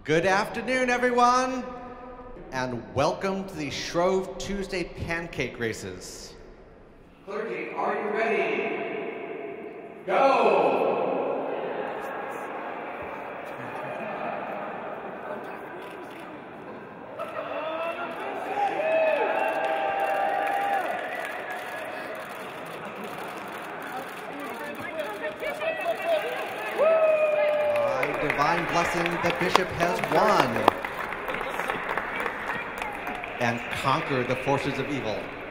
Good afternoon, everyone, and welcome to the Shrove Tuesday Pancake Races. Clergy, are you ready? Go! Divine blessing, the bishop has won and conquered the forces of evil.